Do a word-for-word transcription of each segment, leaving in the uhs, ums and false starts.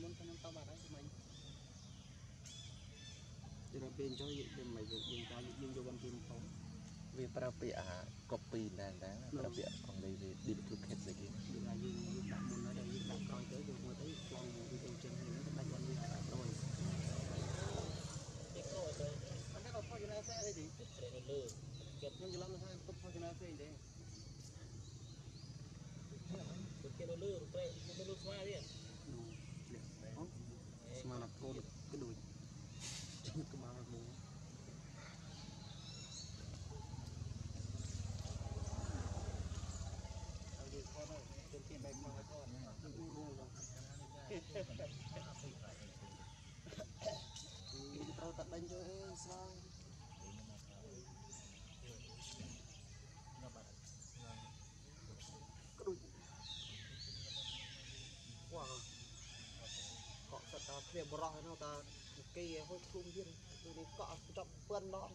nhom nhom tao bà đấy thì mình cho nên bên cho những mày những ta những vô con kim phóng vì para bị à copy là đáng para bị còn đây về duplicate gì kia được là những bạn muốn nói đây những bạn coi tới được mới tới long video trên những cái bài quan rồi anh đã đọc thôi cho nó xe đây đi nhưng cái lắm nó hay tốt thôi cho nó xe đi cái nó lừa cái nó lừa xoa đi mà là cô cái đùi trên cái bao bố đi con ơi trên tiền bạch mà con thì tao tận đánh cho em sao cái đùi wow họ sẽ ta về bờ roi nó ta cây hôi thum viên từ đi cọ trong vườn đó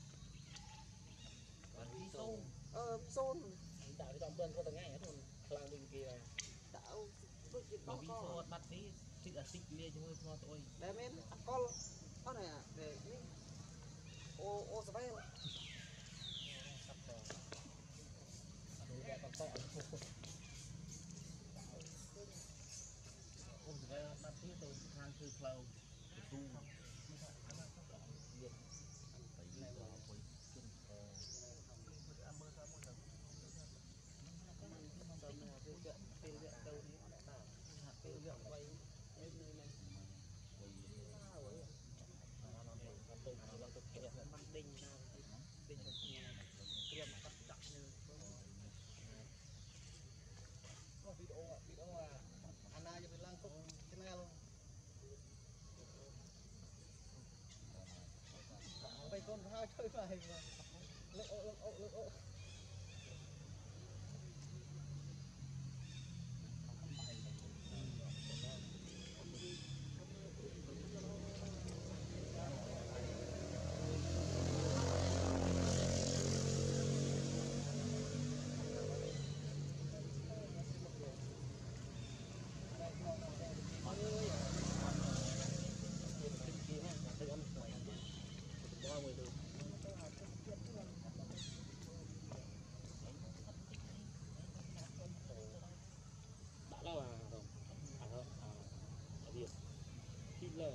ờ xôn tạo cái trong vườn có từng ngày hết rồi làm bình kia tạo tôi chỉ có có bắt tí chỉ là xích lia cho tôi cho tôi để men con con này à để mình ô ô sao vậy sắp rồi đúng là con to ôm cái bắt tí tôi thang thư cloud tu nhiệt thấy này vào với chân kho ăn mơ ra một lần sớm là phê viện phê viện đâu đấy hạt phê viện quay nơi nơi này sao ấy nó tùng thì nó cực kỳ mang đinh ra đinh cho kia mà cắt chặt như có video ạ video à Anna cho mình lang cục channel luôn bây con hai chơi bài mà lỗ lỗ lỗ lỗ đã lâu à không à không à ở việc khi lờ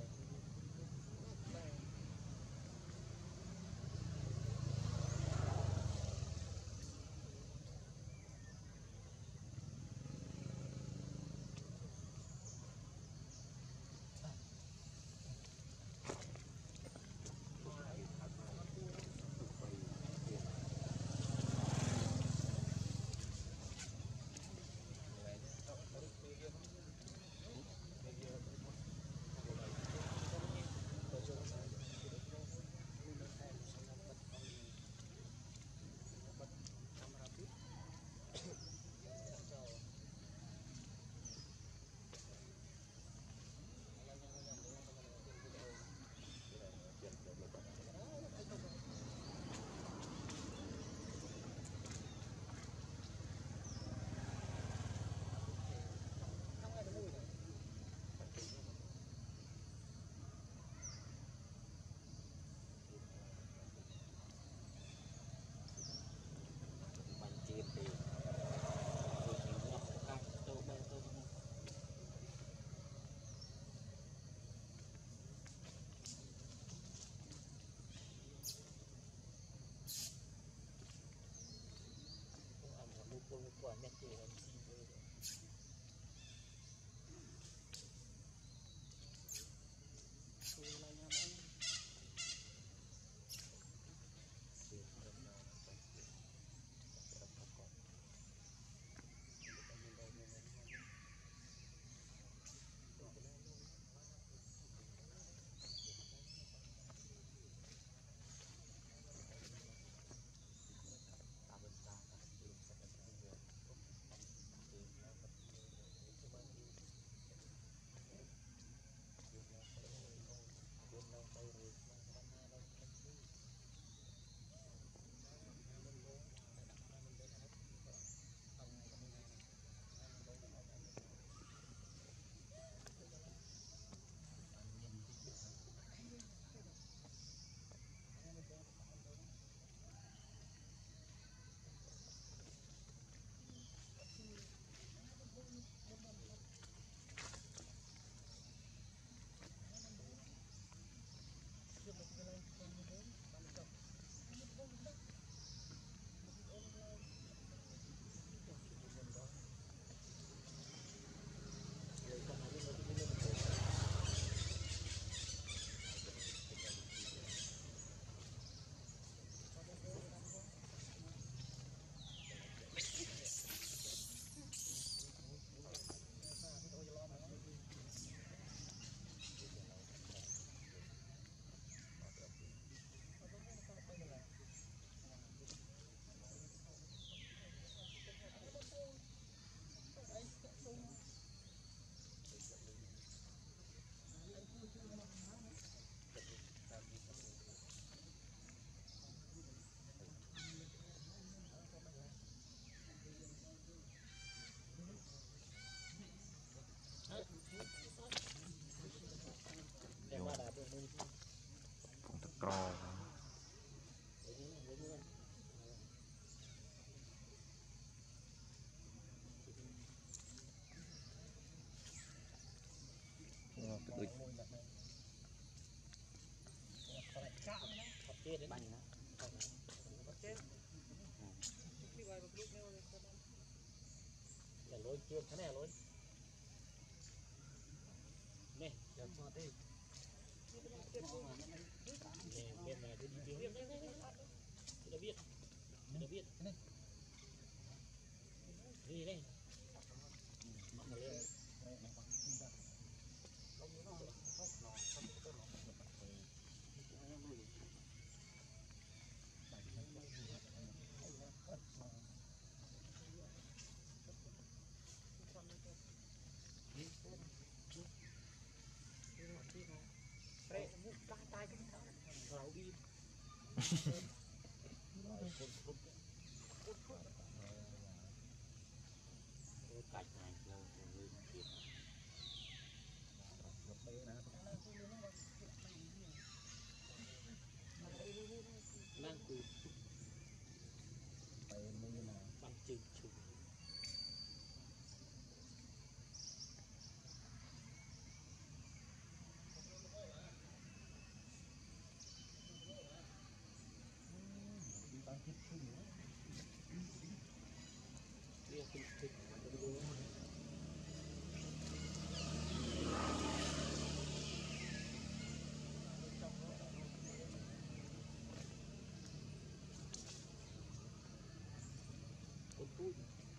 một quả nhặt từ làm gì vậy? Tôi là nhà bạn. Xuyên đâm ra nó phải xuyên. Đâm vào con. Đâm vào đây này. Đâm vào đây luôn. Ta bên ta ta bên ta bên ta bên ta បាញ់ណាតែលុយជួបគ្នាលុយនេះចាំមកទេនេះមានមកទីទីវានេះនេះនេះវានេះវានេះนี่นี่มาเรื่อยเร่มุกตายตายกันเราดีกัดไงเราตัวนี้เก็บนั่งคุยไปมือนะบางจืดชุบบางจืดชุบเรียกเป็นชุดจะดูThank you.